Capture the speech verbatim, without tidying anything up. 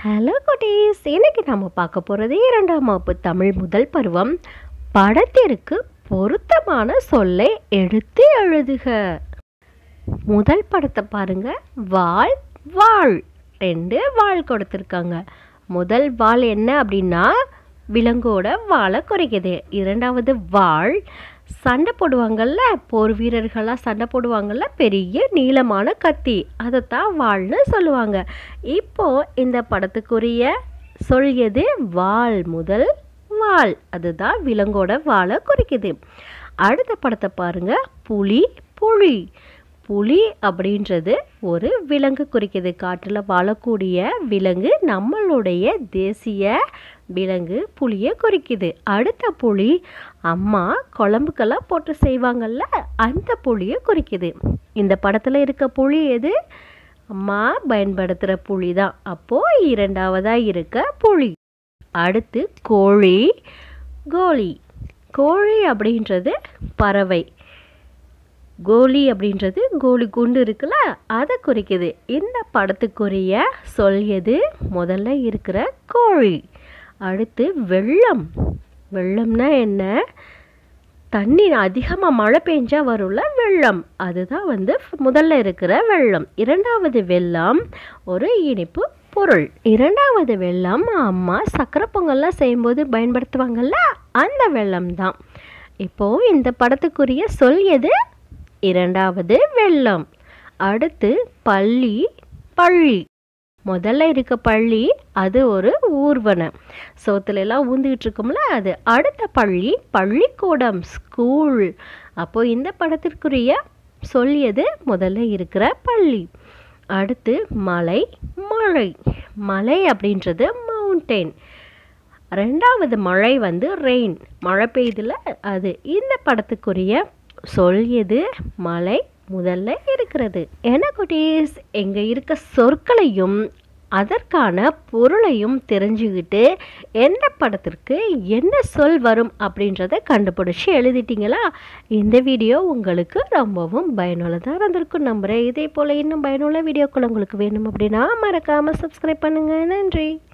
Hello குட்டீஸ், இன்னைக்கு நம்ம பார்க்க போகிறது இரண்டாம் வகுப்பு தமிழ் முதல் பருவம். படத்திற்கு பொருத்தமான சொல்லை எடுத்து எழுதுக. முதல் படத்தை பாருங்க. வாள் வாள், ரெண்டு வாள் கொடுத்துருக்காங்க. முதல் வாள் என்ன அப்படின்னா விலங்கோட வாளை குறைக்குது. இரண்டாவது வாள் சண்டை போடுவாங்கள்ல, போர் வீரர்களாக சண்டை போடுவாங்கள்ல, பெரிய நீளமான கத்தி, அதைத்தான் வாள்னு சொல்லுவாங்க. இப்போ இந்த படத்துக்குரிய சொல் எது? வாள். முதல் வாள், அதுதான் விலங்கோட வாளை குறிக்குது. அடுத்த படத்தை பாருங்க. புலி புலி. புலி அப்படின்றது ஒரு விலங்கு குறிக்குது. காட்டில் வாழக்கூடிய விலங்கு, நம்மளுடைய தேசிய விலங்கு புலியை குறிக்குது. அடுத்த புலி அம்மா குழம்புக்கெல்லாம் போட்டு செய்வாங்கள்ல, அந்த புலியை குறிக்குது. இந்த படத்தில் இருக்க புலி எது? அம்மா பயன்படுத்துகிற புலி தான். அப்போது இரண்டாவதாக இருக்க புலி. அடுத்து கோழி கோழி. கோழி அப்படின்றது பறவை. கோலி அப்படின்றது கோலி குண்டு இருக்குல்ல, அதை குறிக்குது. இந்த படத்துக்குரிய சொல் எது? முதல்ல இருக்கிற கோழி. அடுத்து வெள்ளம். வெள்ளம்னா என்ன? தண்ணி அதிகமாக மழை பெஞ்சா வரும்ல வெள்ளம், அதுதான் வந்து முதல்ல இருக்கிற வெள்ளம். இரண்டாவது வெள்ளம் ஒரு இனிப்பு பொருள். இரண்டாவது வெள்ளம் அம்மா சக்கரை பொங்கல்லாம் செய்யும்போது பயன்படுத்துவாங்கள்ல, அந்த வெள்ளம் தான். இப்போது இந்த படத்துக்குரிய சொல் எது? இரண்டாவது வெள்ளம். அடுத்து பள்ளி பள்ளி. முதல்ல இருக்க பள்ளி அது ஒரு ஊர்வனம், சோத்துல எல்லாம் ஊந்துக்கிட்டு இருக்கோம்ல அது. அடுத்த பள்ளி பள்ளிக்கூடம், ஸ்கூல். அப்போ இந்த படத்திற்குரிய சொல் எது? முதல்ல இருக்கிற பள்ளி. அடுத்து மலை மழை. மலை அப்படின்றது மவுண்டெயின். ரெண்டாவது மழை வந்து ரெயின், மழை பெய்யுதுல அது. இந்த படத்துக்குரிய சொல் எது? மலை முதல்ல இருக்கிறது. என்ன குட்டீஸ், எங்கே இருக்க சொற்களையும் அதற்கான பொருளையும் தெரிஞ்சுக்கிட்டு எந்த படத்திற்கு என்ன சொல் வரும் அப்படின்றத கண்டுபிடிச்சி எழுதிட்டீங்களா? இந்த வீடியோ உங்களுக்கு ரொம்பவும் பயனுள்ளதாக இருந்திருக்கும் நம்புகிறேன். இதே போல் இன்னும் பயனுள்ள வீடியோக்கள் உங்களுக்கு வேணும் அப்படின்னா மறக்காமல் சப்ஸ்கிரைப் பண்ணுங்கள். நன்றி.